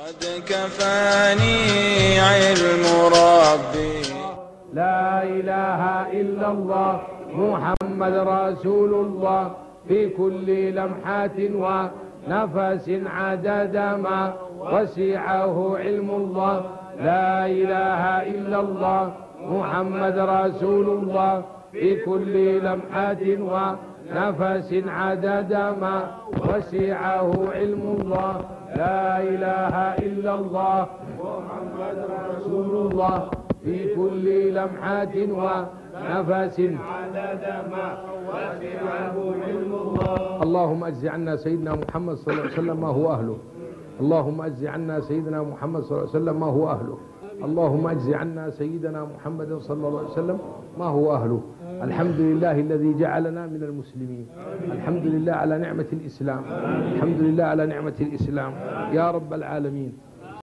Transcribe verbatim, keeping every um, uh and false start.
قد كفاني علم ربي. لا إله إلا الله محمد رسول الله في كل لمحة ونفس عدد ما وسعه علم الله. لا إله إلا الله محمد رسول الله في كل لمحة ونفس عدد ما وسعه علم الله. لا إله إلا الله محمد رسول الله في كل لمحة ونفس عدد ما وسعه علم الله. اللهم اجز عنا سيدنا محمد صلى الله عليه وسلم ما هو أهله. اللهم اجز عنا سيدنا محمد صلى الله عليه وسلم ما هو أهله. اللهم اجز عنا سيدنا محمد صلى الله عليه وسلم ما هو أهله. الحمد لله الذي جعلنا من المسلمين. الحمد لله على نعمة الإسلام. الحمد لله على نعمة الإسلام يا رب العالمين.